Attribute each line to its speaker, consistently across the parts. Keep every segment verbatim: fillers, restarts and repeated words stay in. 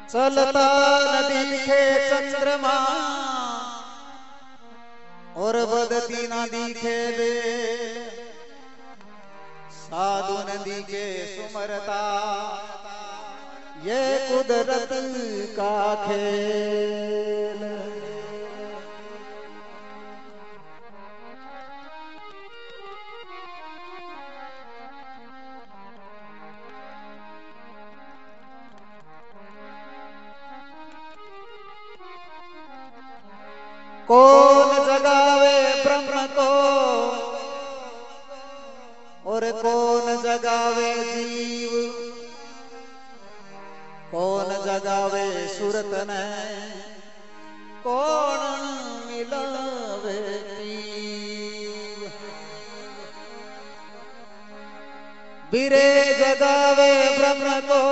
Speaker 1: चलता नदी दिखे चंद्रमा और बदती न दिखे बे साधु नदी के सुमरता ये कुदरत का खेल। कौन जगावे ब्रह्म को और कौन जगावे जीव, कौन जगावे सूरत ने कौन मिलावे पीव। बिरे जगावे ब्रह्म को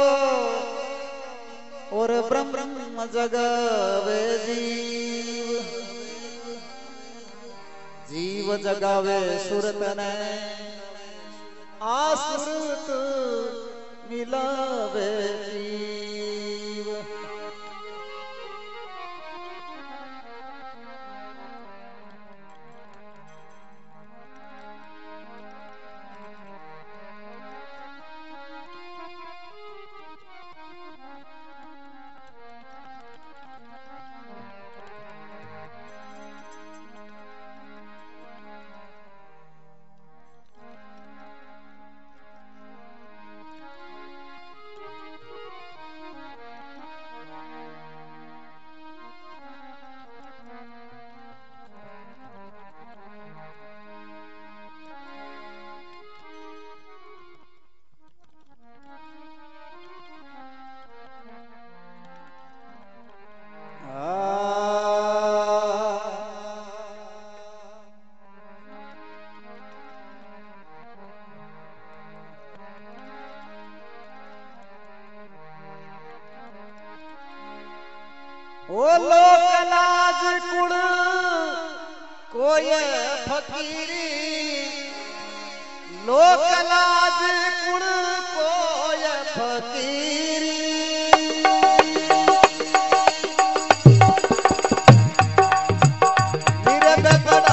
Speaker 1: और ब्रह्म जगावे जीव, जीव जगावे सुरत ने आसुरत मिलावे जीव। ओ लोक लाज कुड़ कोय फकीरी, लोक लाज कुड़ कोय फकीरी। निरब बड़ा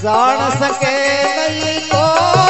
Speaker 1: जान सके नहीं को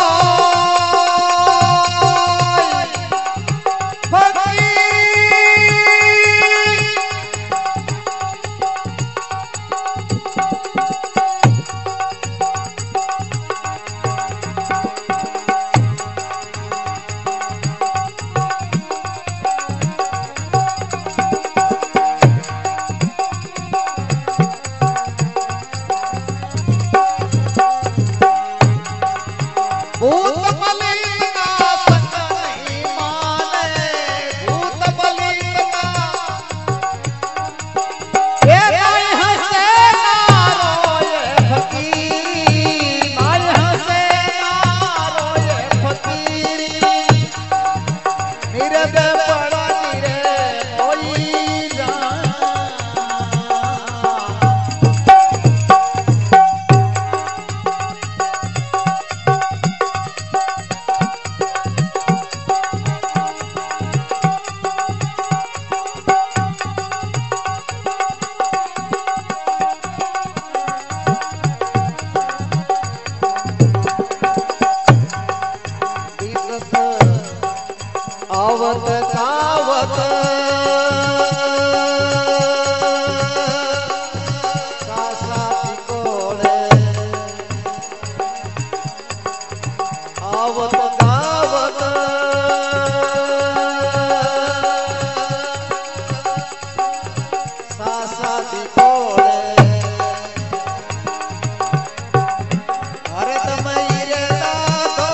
Speaker 1: आवत आवत सासा पिकोड़े आवत आवत सासा पिकोड़े अरे तमई रे दादो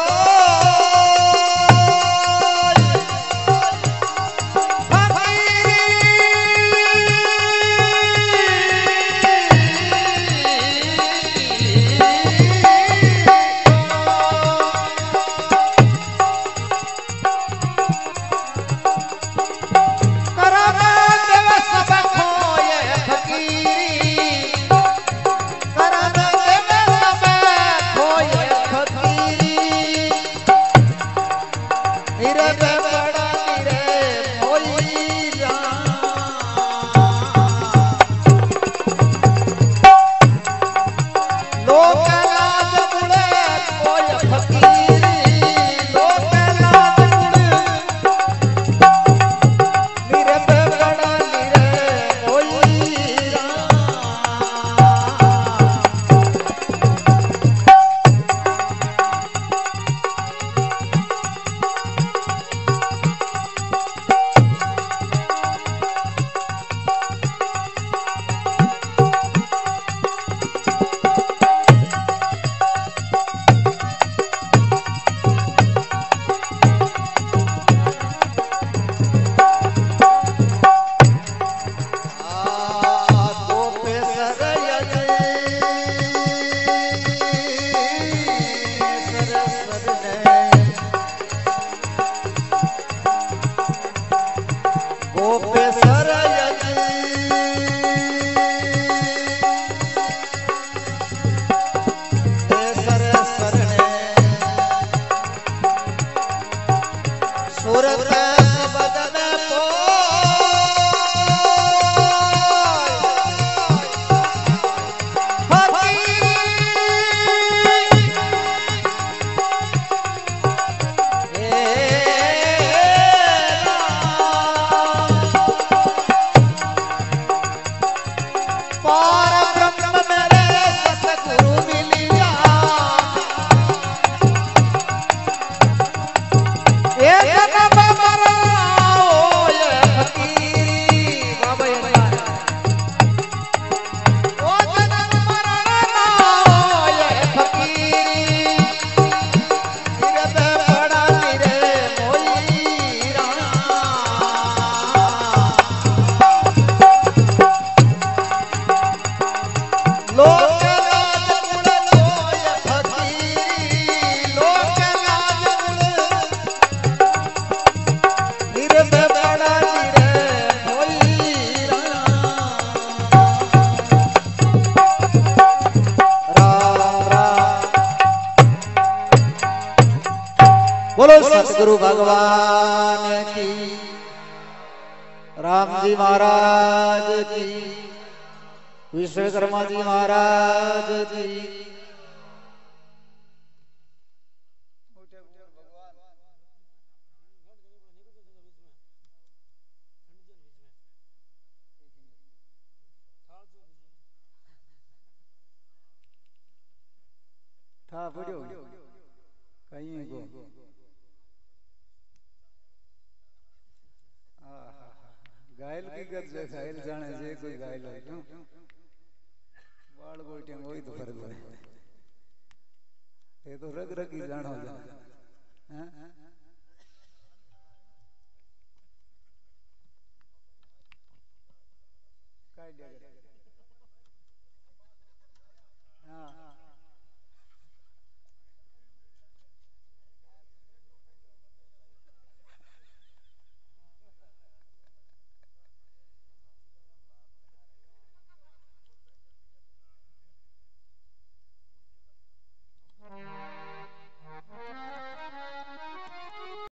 Speaker 1: बोलो सतगुरु भगवान की, राम जी महाराज की, विश्वकर्मा जी महाराज की,
Speaker 2: અહીં ગો આહા घायल की गत जो घायल जाने जे कोई घायल है क्यों बाल गोइटे कोई तो फर्क है ये तो रग रग ही जान हो जा हैं काय दिया